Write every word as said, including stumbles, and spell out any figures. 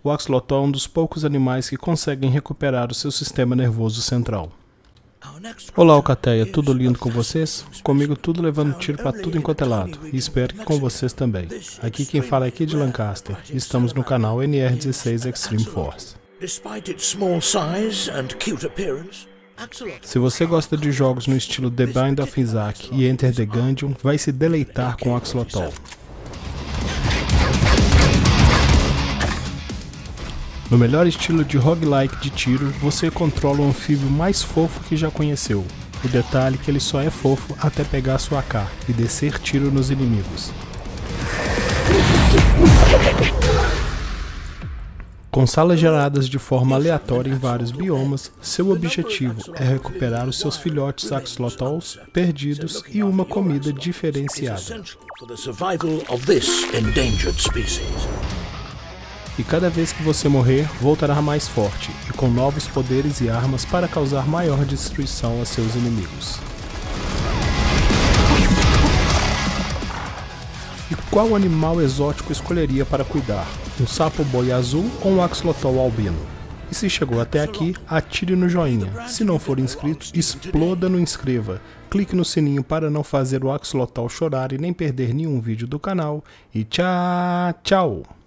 O axolotl é um dos poucos animais que conseguem recuperar o seu sistema nervoso central. Olá, Alcateia, tudo lindo com vocês? Comigo tudo levando tiro para tudo enquanto é lado, e espero que com vocês também. Aqui quem fala é Kid Lancaster, e estamos no canal N R dezesseis Extreme Force. Se você gosta de jogos no estilo The Bind of Isaac e Enter the Gungeon, vai se deleitar com o Axolotl. No melhor estilo de roguelike de tiro, você controla o anfíbio mais fofo que já conheceu. O detalhe é que ele só é fofo até pegar sua A K e descer tiro nos inimigos. Com salas geradas de forma aleatória em vários biomas, seu objetivo é recuperar os seus filhotes axolotls perdidos e uma comida diferenciada. E cada vez que você morrer, voltará mais forte e com novos poderes e armas para causar maior destruição a seus inimigos. E qual animal exótico escolheria para cuidar? Um sapo-boi azul ou um axolotl albino? E se chegou até aqui, atire no joinha. Se não for inscrito, exploda no inscreva. Clique no sininho para não fazer o axolotl chorar e nem perder nenhum vídeo do canal. E tchau, tchau!